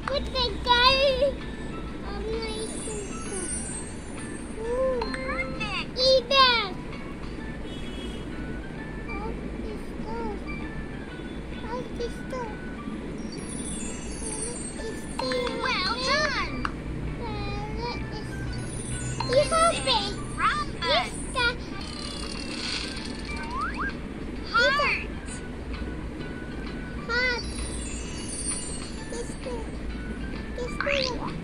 with the guy. Oh my God. Perfect. Eat that. How's this stuff? Well done. You help me. Rhombus. Heart. Hot. This thing.